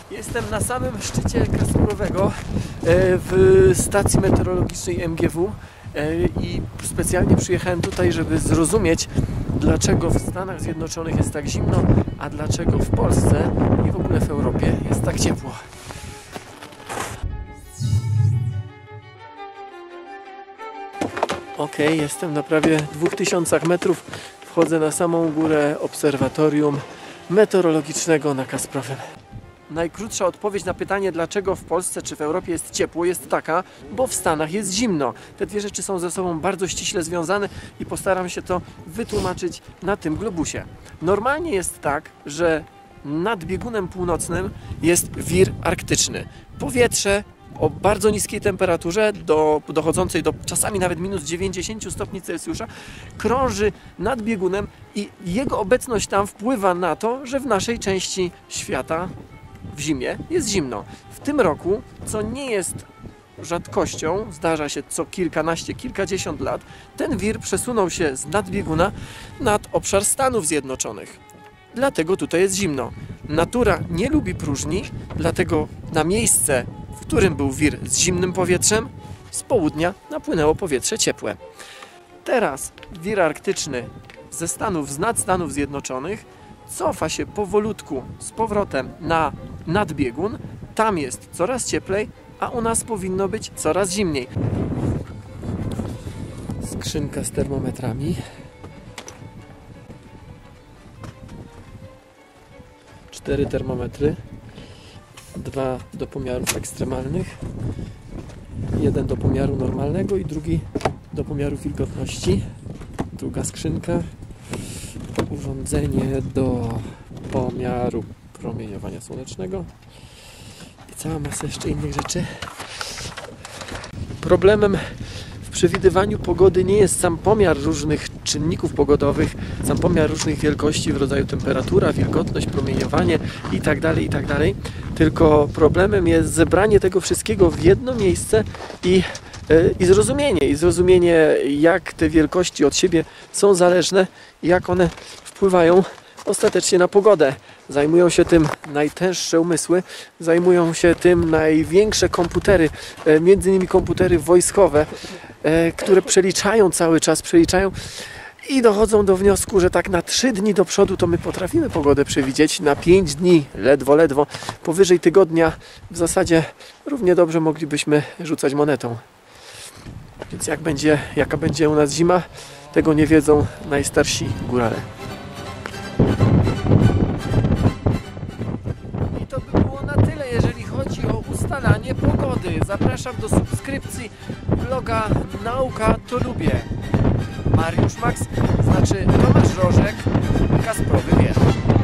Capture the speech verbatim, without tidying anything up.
Jestem na samym szczycie Kasprowego w stacji meteorologicznej M G W i specjalnie przyjechałem tutaj, żeby zrozumieć, dlaczego w Stanach Zjednoczonych jest tak zimno, a dlaczego w Polsce i w ogóle w Europie jest tak ciepło. Ok, jestem na prawie dwóch tysiącach metrów. Wchodzę na samą górę obserwatorium meteorologicznego na Kasprowym. Najkrótsza odpowiedź na pytanie, dlaczego w Polsce czy w Europie jest ciepło, jest taka, bo w Stanach jest zimno. Te dwie rzeczy są ze sobą bardzo ściśle związane i postaram się to wytłumaczyć na tym globusie. Normalnie jest tak, że nad biegunem północnym jest wir arktyczny. Powietrze o bardzo niskiej temperaturze, do, dochodzącej do czasami nawet minus dziewięćdziesięciu stopni Celsjusza, krąży nad biegunem i jego obecność tam wpływa na to, że w naszej części świata w zimie jest zimno. W tym roku, co nie jest rzadkością, zdarza się co kilkanaście, kilkadziesiąt lat, ten wir przesunął się z nadbieguna nad obszar Stanów Zjednoczonych. Dlatego tutaj jest zimno. Natura nie lubi próżni, dlatego na miejsce, w którym był wir z zimnym powietrzem, z południa napłynęło powietrze ciepłe. Teraz wir arktyczny ze Stanów, z nad Stanów Zjednoczonych cofa się powolutku z powrotem na nadbiegun. Tam jest coraz cieplej, a u nas powinno być coraz zimniej. Skrzynka z termometrami. Cztery termometry. Dwa do pomiarów ekstremalnych. Jeden do pomiaru normalnego i drugi do pomiaru wilgotności. Druga skrzynka. Urządzenie do pomiaru promieniowania słonecznego i cała masa jeszcze innych rzeczy. Problemem w przewidywaniu pogody nie jest sam pomiar różnych czynników pogodowych, sam pomiar różnych wielkości w rodzaju temperatura, wilgotność, promieniowanie itd., itd., tylko problemem jest zebranie tego wszystkiego w jedno miejsce i I zrozumienie, i zrozumienie, jak te wielkości od siebie są zależne i jak one wpływają ostatecznie na pogodę. Zajmują się tym najtęższe umysły, zajmują się tym największe komputery, między innymi komputery wojskowe, które przeliczają cały czas, przeliczają i dochodzą do wniosku, że tak na trzy dni do przodu to my potrafimy pogodę przewidzieć, na pięć dni ledwo, ledwo, powyżej tygodnia w zasadzie równie dobrze moglibyśmy rzucać monetą. Więc jak będzie, jaka będzie u nas zima, tego nie wiedzą najstarsi górale. I to by było na tyle, jeżeli chodzi o ustalanie pogody. Zapraszam do subskrypcji bloga Nauka to Lubię. Mariusz Max, znaczy Tomasz Rożek, Kasprowy Wież.